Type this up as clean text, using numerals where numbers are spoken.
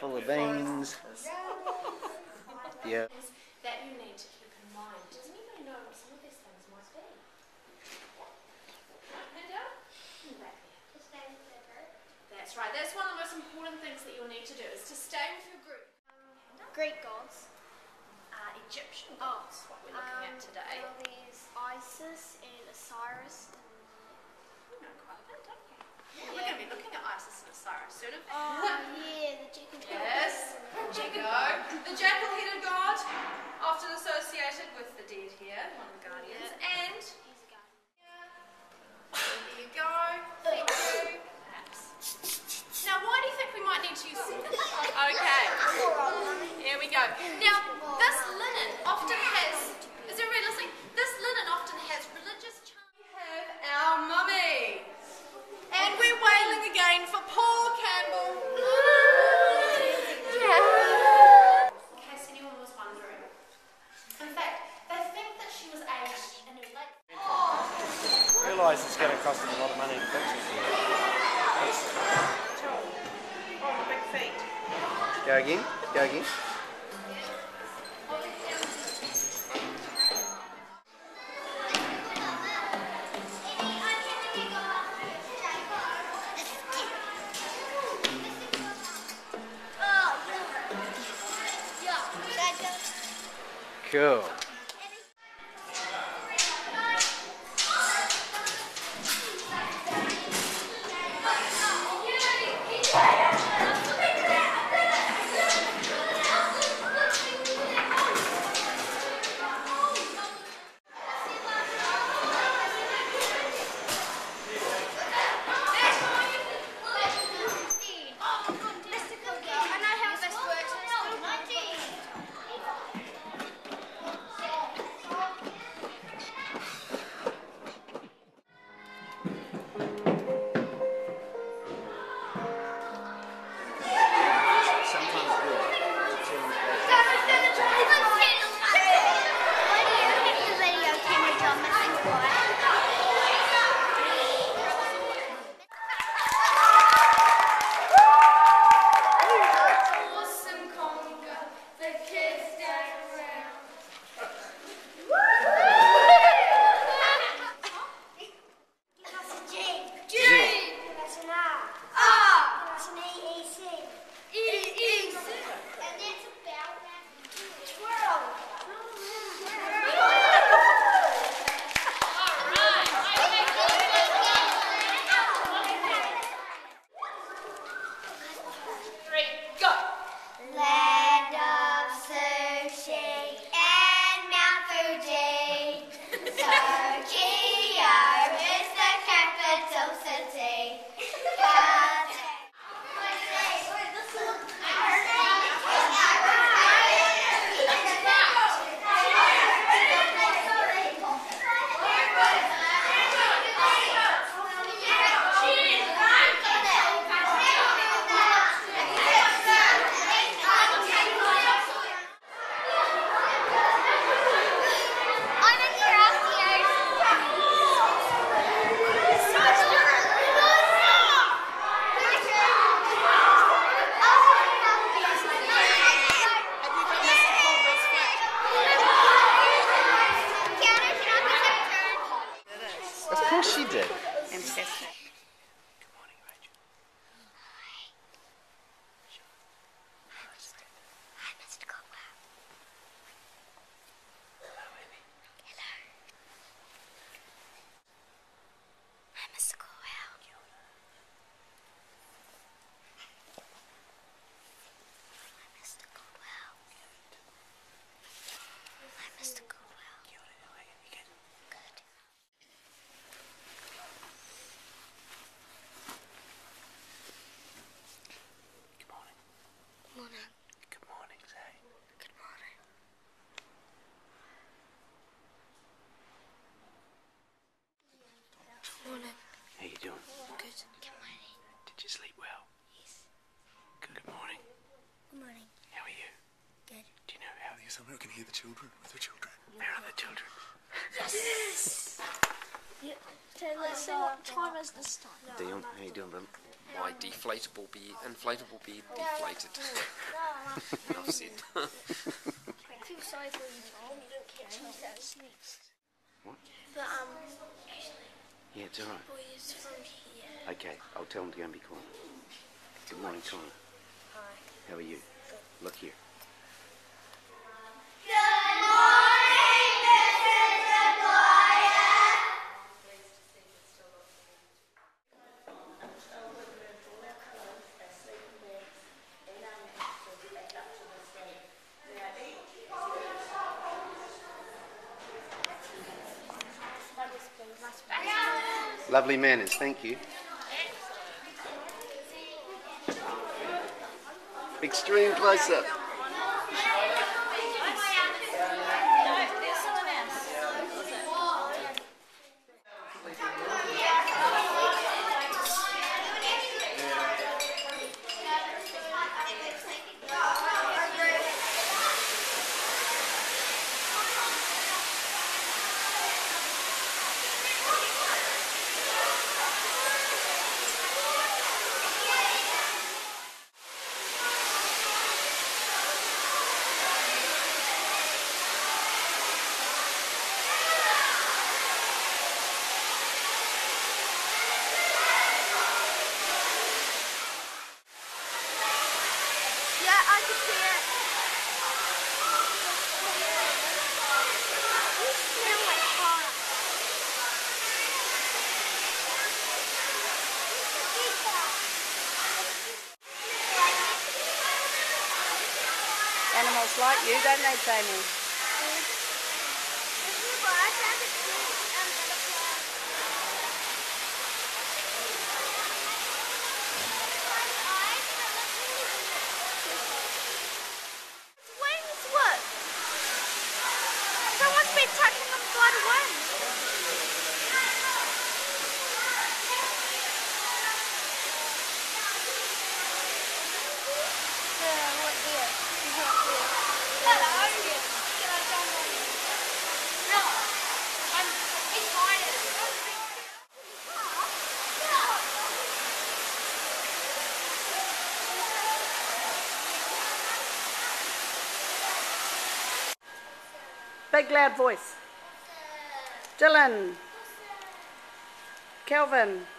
full of beans. Yeah. That you need to keep in mind. Does anybody know what some of these things might be? Linda? That's right. That's one of the most important things that you'll need to do is to stay with your group. Greek gods. Egyptian gods, what we're looking at today. Well, there's Isis and Osiris. You know quite a bit, don't you? Yeah, we're going to be looking at Isis and Osiris soon. Yeah, the chicken. Yes, there you go. The jackal-headed god, often associated with the dead here, one of the guardians, and He's a guardian. there you go. Thank you. Perhaps. Now, why do you think we might need to use? Okay. Here we go. Now, this linen often has. Is everybody listening? This linen often has religious charm. We have our mummy, and we're wailing again for Paul Campbell. In case anyone was wondering. In fact, they think that she was aged in her late. Realise it's going to cost them a lot of money to fix it. Oh, the big feet. Go again. Go again. Cool. She did. Fantastic. Good morning, Rachel. Hi, Mr. Caldwell. Hello, Amy. Hello. Hi, Mr. Caldwell. Hi, Mr. Caldwell. Hi, Mr. Caldwell. Good. Morning. Good morning, Zay. Good morning. Morning. How you doing? Good. Good morning. Did you sleep well? Yes. Good morning. Good morning. How are you? Good. Do you know how Somewhere I can hear the children with the children. Where are the children? Yes! Yeah. So let's see what time is this time. Dion, how you doing, bro? My inflatable beard deflated. Enough said. I feel sorry for you, Tom. You don't catch me that sleeps. What? But Yeah, it's alright. boys from here. Okay, I'll tell them to go and be quiet. Good morning, Connor. Hi. How are you? Look here. Lovely manners, thank you. Extreme close-up. Yeah, I can see it. You smell like hot. Animals like you, don't they, Jamie? Wings, look. Someone's been touching them by the wings. Yeah, right there. He's right there. Hello. No, he's hiding. Big loud voice. Dylan. Kelvin.